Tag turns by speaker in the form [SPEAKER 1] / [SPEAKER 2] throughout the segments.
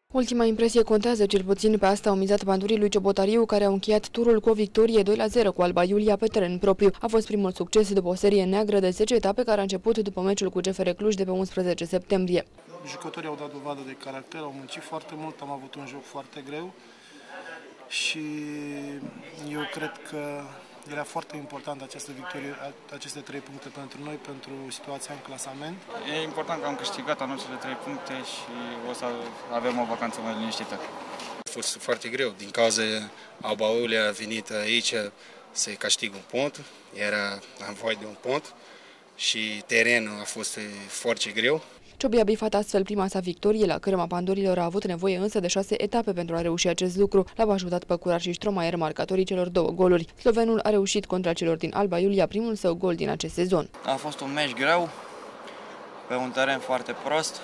[SPEAKER 1] Ultima impresie contează, cel puțin pe asta au mizat bandurii lui Ciobotariu, care au încheiat turul cu o victorie 2-0 cu Alba Iulia pe teren propriu. A fost primul succes după o serie neagră de 10 etape care a început după meciul cu CFR Cluj de pe 11 septembrie.
[SPEAKER 2] Jucătorii au dat dovadă de caracter, au muncit foarte mult, am avut un joc foarte greu și eu cred că era foarte important această victorie, aceste 3 puncte pentru noi, pentru situația în clasament.
[SPEAKER 3] E important că am câștigat anul cele 3 puncte și o să avem o vacanță mai liniștită.
[SPEAKER 4] A fost foarte greu, din cauza Alba Iulia a venit aici să câștigă un punct, era nevoie de un punct și terenul a fost foarte greu.
[SPEAKER 1] Ciobi a bifat astfel prima sa victorie, la cărăma pandurilor a avut nevoie însă de 6 etape pentru a reuși acest lucru. L-au ajutat Păcurar și Stromaer, marcatorii celor 2 goluri. Slovenul a reușit contra celor din Alba Iulia primul său gol din acest sezon.
[SPEAKER 5] A fost un meci greu, pe un teren foarte prost.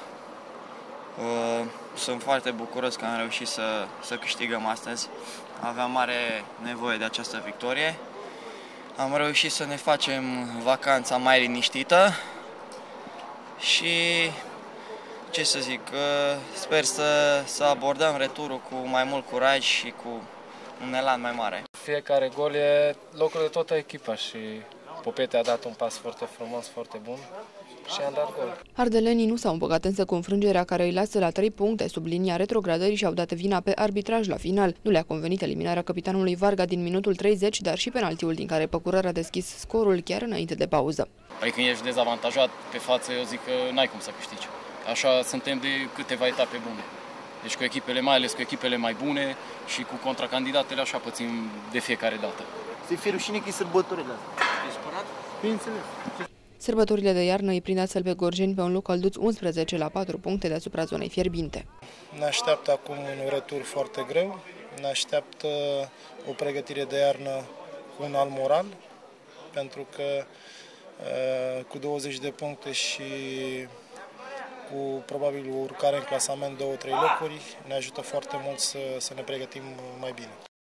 [SPEAKER 5] Sunt foarte bucuros că am reușit să câștigăm astăzi. Aveam mare nevoie de această victorie. Am reușit să ne facem vacanța mai liniștită și, ce să zic, sper să abordăm returul cu mai mult curaj și cu un elan mai mare.
[SPEAKER 6] Fiecare gol e locul de toată echipa și Popete a dat un pas foarte frumos, foarte bun și am dat gol.
[SPEAKER 1] Ardelenii nu s-au împăcat însă cu înfrângerea care îi lasă la 3 puncte sub linia retrogradării și au dat vina pe arbitraj la final. Nu le-a convenit eliminarea capitanului Varga din minutul 30, dar și penaltiul din care Păcurar a deschis scorul chiar înainte de pauză.
[SPEAKER 7] Păi când ești dezavantajat pe față, eu zic că n-ai cum să câștigi. Așa suntem de câteva etape bune. Deci cu echipele, mai ales cu echipele mai bune și cu contracandidatele, așa pățim de fiecare dată.
[SPEAKER 8] Să-i fie rușine că e sărbătorile astea.
[SPEAKER 7] Ești supărat?
[SPEAKER 8] Bineînțeles.
[SPEAKER 1] Sărbătorile de iarnă îi prind astfel pe gorjeni pe un loc călduț 11 la 4 puncte deasupra zonei fierbinte.
[SPEAKER 2] Ne așteaptă acum un retur foarte greu, ne așteaptă o pregătire de iarnă cu un alt moral, pentru că cu 20 de puncte și cu probabil o urcare în clasament 2-3 locuri, ne ajută foarte mult să ne pregătim mai bine.